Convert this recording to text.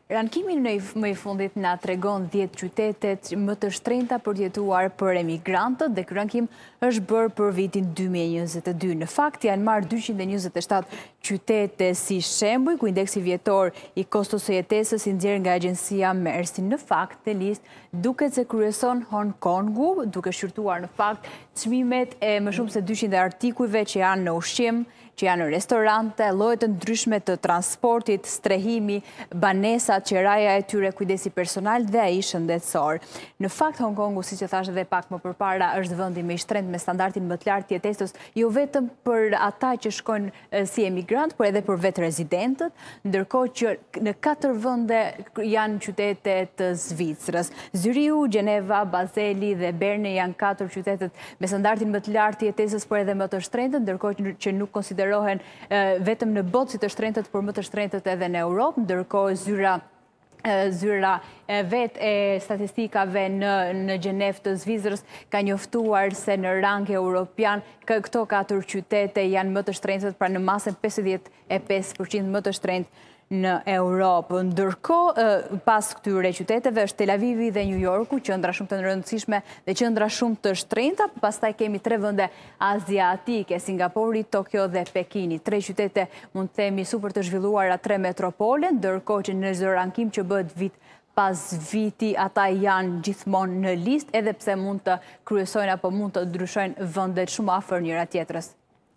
Rankimi më i fundit nga tregon 10 qytetet më të shtrenjta për të jetuar për emigrantët dhe ky rankim është bërë për vitin 2022. Në fakt janë marrë 227 qytete si shembull, ku indeksi vjetor i kostos së jetesës i nxjerrë nga agjencia Mersi. Në fakt, në listë duket se kryeson Hong Kongu, duke shqyrtuar në fakt çmimet e më shumë se 200 artikujve që janë në ushqim, që janë në restorante, lloje të ndryshme të transportit, strehimi, banesat, qeraja e tyre, kujdesi personal dhe ai shëndetësor. Në fakt, Hong Kongu, siç e thash edhe pak më përpara, është vendi më i shtrenjtë me standardin më të lartë të jetesës, jo vetëm për ata që shkojnë si emigrant, por edhe për vetë rezidentët, ndërkohë që në 4 vende janë qytete të Zvicrës. Zyriu, Gjeneva, Bazeli dhe Berne janë 4 qytetet me standardin më të lartë të jetesës, por edhe më të shtrenjtë, ndërkohë që nuk konsiderohen vetëm në botë si të shtrenjtët, por më të shtrenjtët edhe në Europë, ndërkohë zyra vetë e statistikave në Gjenevë të Zvicrës ka njoftuar se në rang europian këto 4 qytete janë më të shtrenjtët, pra në masën 55% më të shtrenjtë në Europë. Ndërkohë, pas këtyre qyteteve është Tel Avivi dhe New Yorku, qendra shumë të rëndësishme dhe qendra shumë të shtrenjta. Pastaj kemi 3 vende aziatike, Singapori, Tokyo dhe Pekini. 3 qytete mund të themi super të zhvilluara, 3 metropole, ndërkohë që në çdo rankim që bëhet vit pas viti ata janë gjithmonë në listë, edhe pse mund të kryesojnë apo mund të ndryshojnë vendet shumë afër njëra tjetrës.